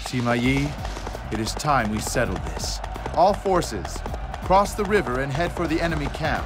Sima Yi, it is time we settle this. All forces, cross the river and head for the enemy camp.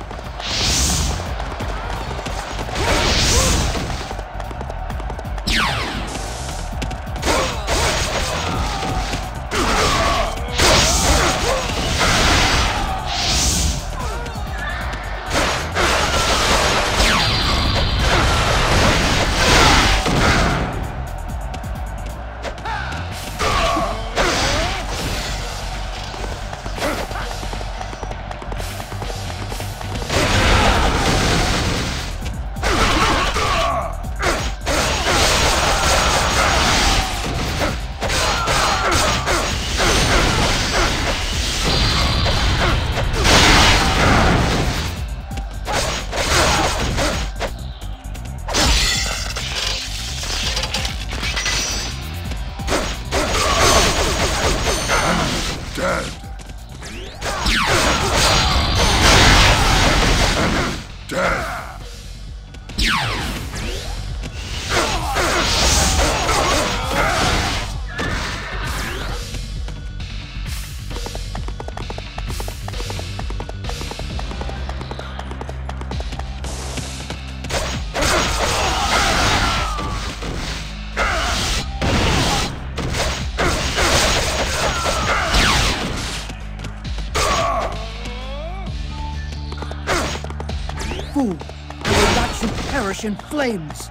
Fool! I will watch you perish in flames!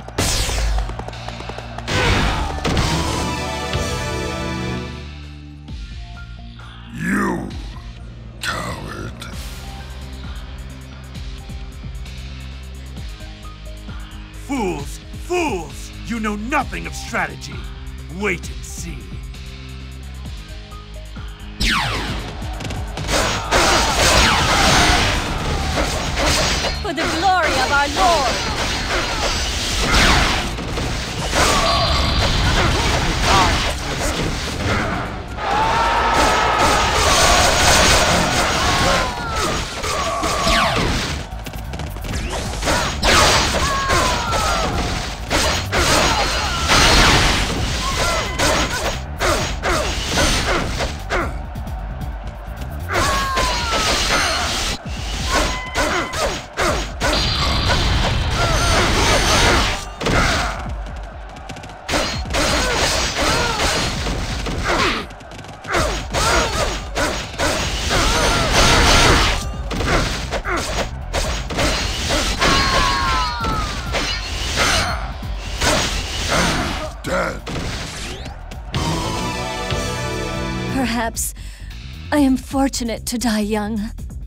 You coward. Fools! Fools! You know nothing of strategy. Wait and see. For the glory of our Lord! Perhaps I am fortunate to die young.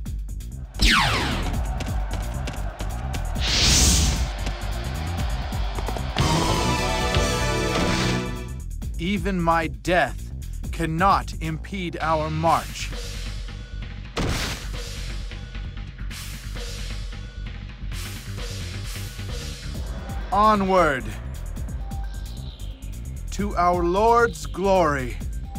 Even my death cannot impede our march. Onward to our Lord's glory.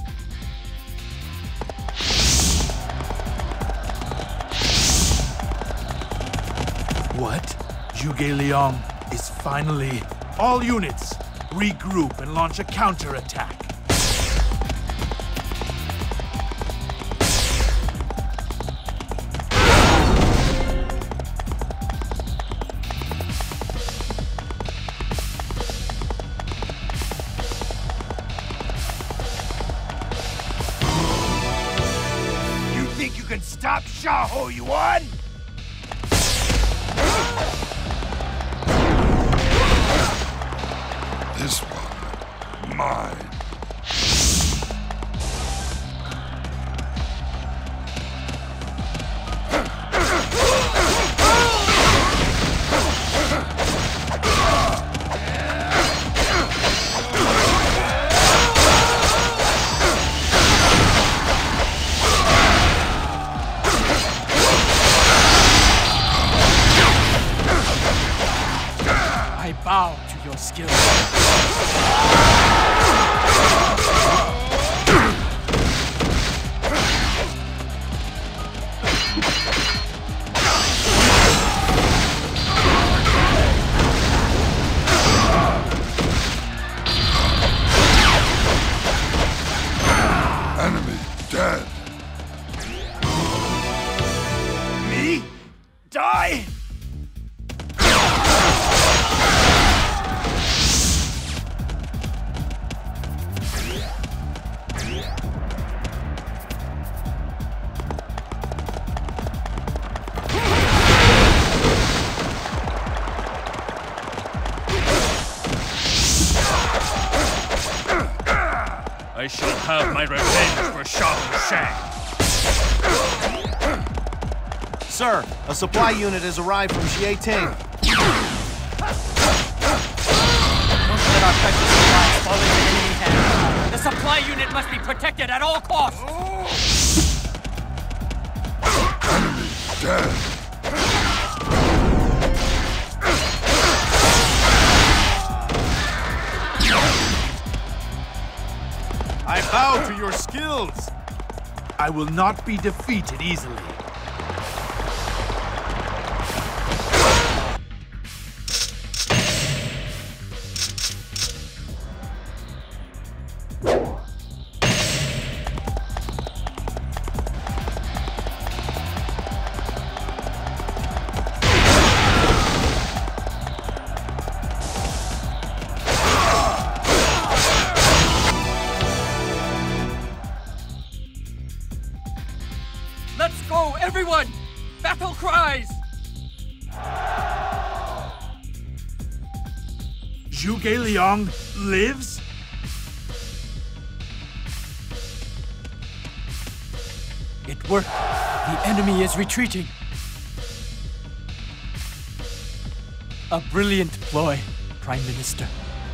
What? Zhuge Liang is finally... All units, regroup and launch a counterattack. You think you can stop Xiahou Yuan? This one, mine. I bow to your skill. I shall have my revenge for Zhang. Sir, a supply unit has arrived from pt12. Don't let our precious supplies fall into enemy hands. The supply unit must be protected at all costs. Enemy dead. I bow to your skills. I will not be defeated easily. Let's go, everyone! Battle cries! Zhuge Liang lives? It worked. The enemy is retreating. A brilliant ploy, Prime Minister.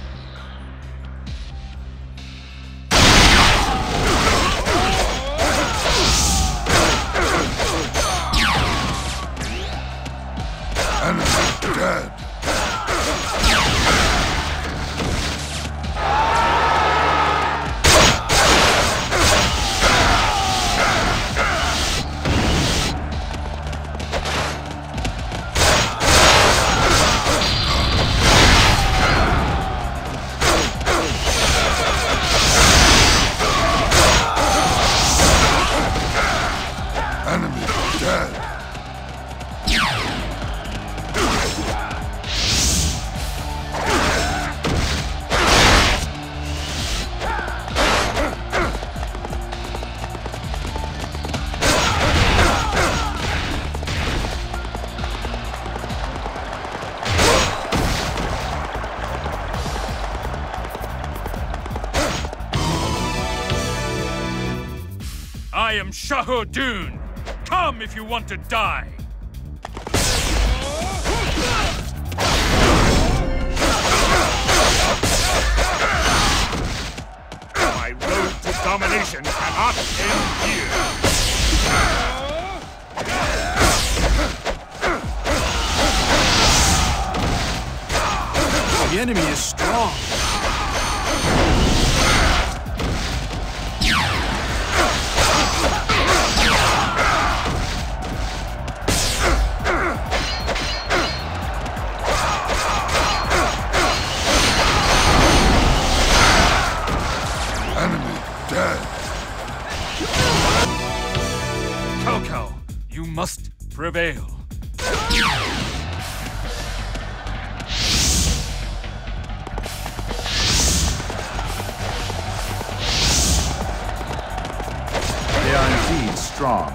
Enemy dead. Enemy dead. I am Shahudun. Come if you want to die. My road to domination cannot end here. The enemy is strong. Enemy dead. Coco, you must prevail. They are indeed strong.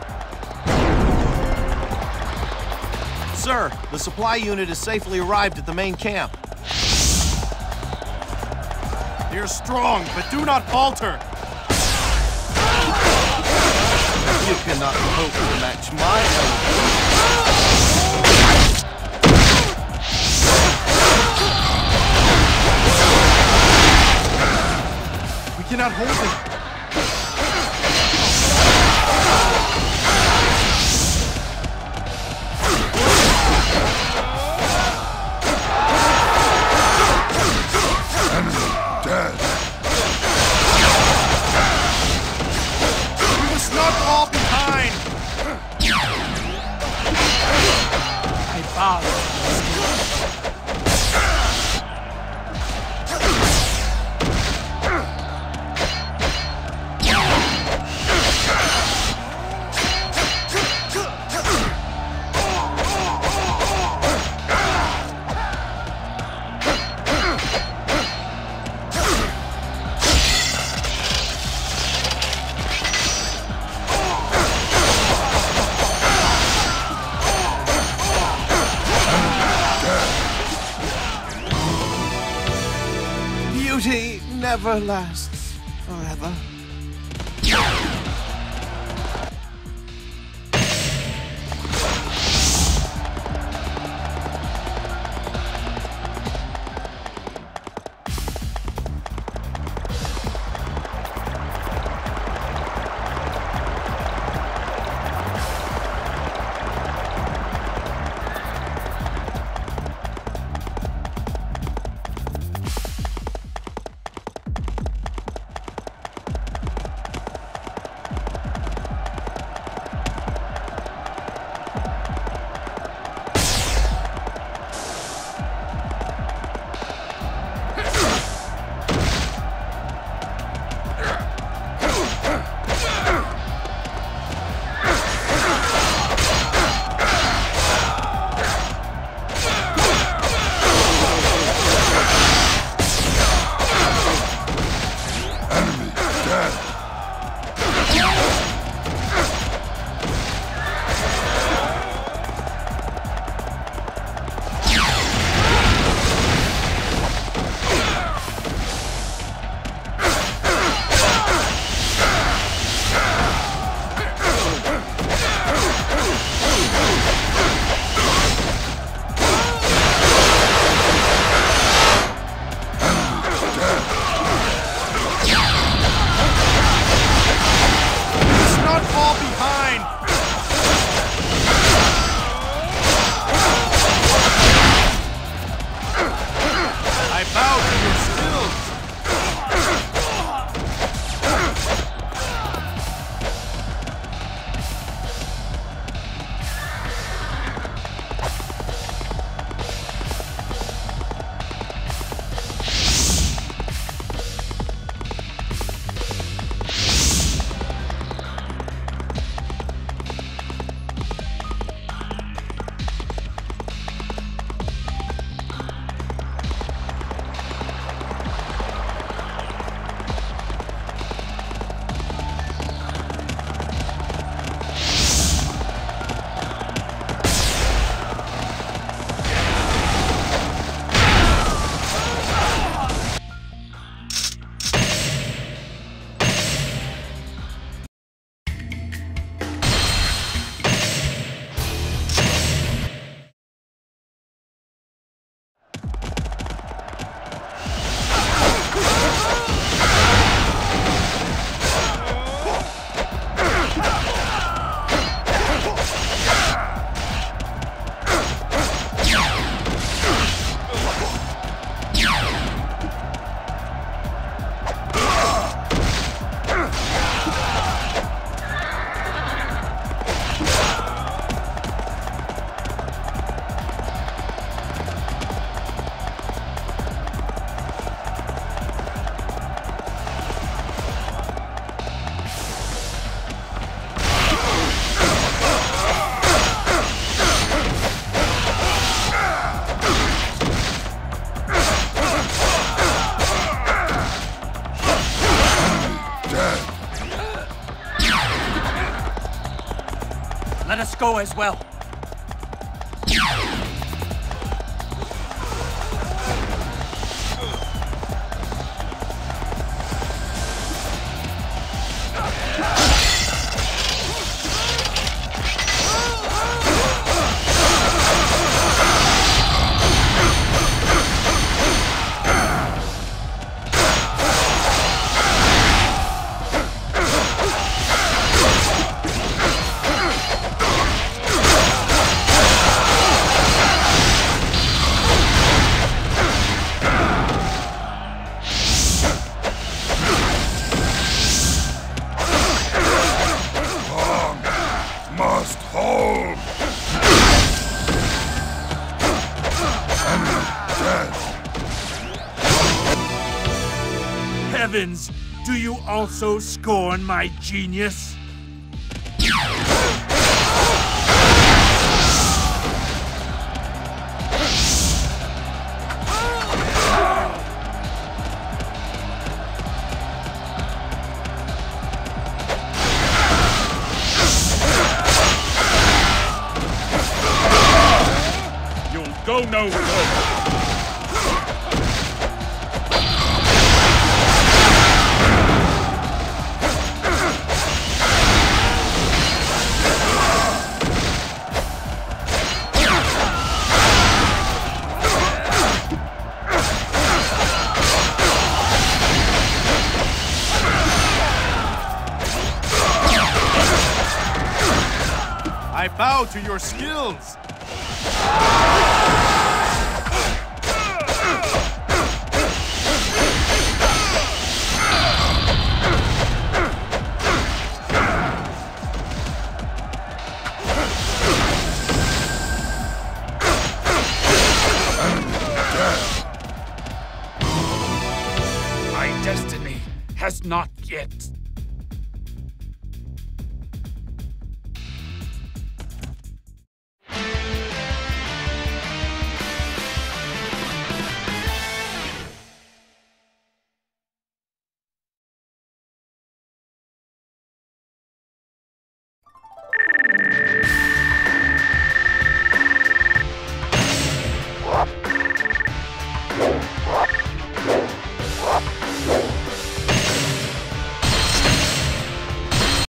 Sir, the supply unit has safely arrived at the main camp. You're strong, but do not falter. You cannot hope to match my eloquence. We cannot hold it. Enemy dead. We must not fall behind. I bow to your skills. Beauty never lasts Forever. Let us go as well. Heavens, do you also scorn my genius? You'll go no further. I bow to your skills. My destiny has not yet